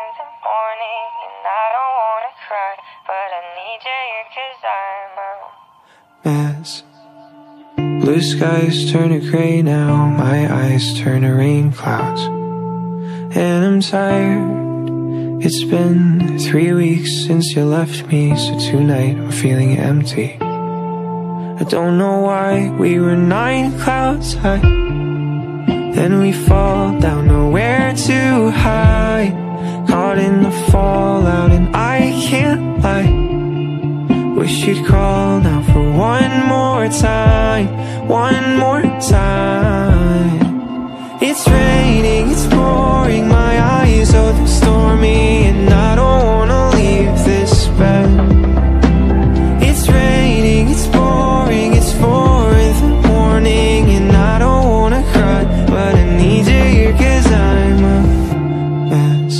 the morning and I don't wanna cry, but I need you here 'cause I'm a mess. Blue skies turn to gray now, my eyes turn to rain clouds, and I'm tired. It's been 3 weeks since you left me, so tonight I'm feeling empty. I don't know why we were 9 clouds high, then we fall down, nowhere to hide. Caught in the fallout and I can't lie. Wish you'd call now for one more time, one more time. It's raining, it's pouring, my eyes are stormy, and I don't wanna leave this bed. It's raining, it's pouring, it's 4 in the morning, and I don't wanna cry, but I need you here 'cause I'm a mess.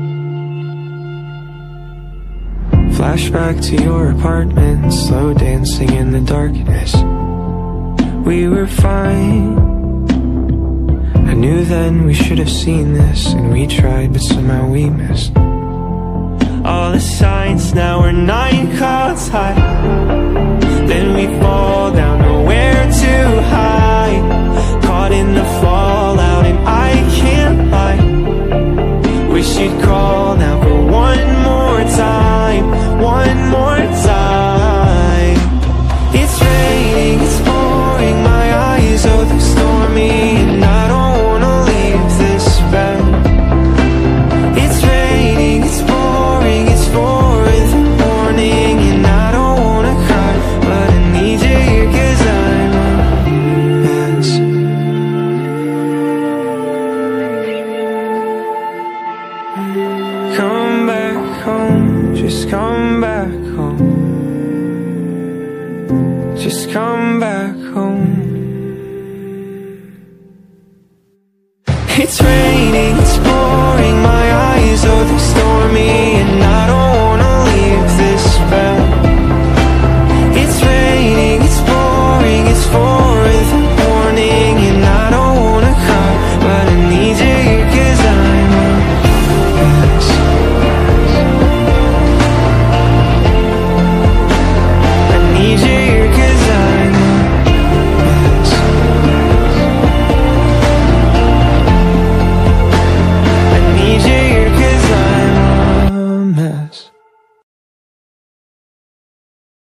Flashback to your apartment, slow dancing in the darkness. We were fine. I knew then we should have seen this, and we tried, but somehow we missed. All the signs, now we're 9 clouds high, then we fall down, nowhere to hide. Caught in the fallout and I can't lie. Wish you'd call now for one more time, one more time. It's raining, it's pouring, my eyes are stormy, and I don't wanna leave this bed. It's raining, it's pouring, it's 4 in the morning, and I don't wanna cry, but I need you here 'cause I'm a mess. Come back home, just come back home. Just come back home. It's raining.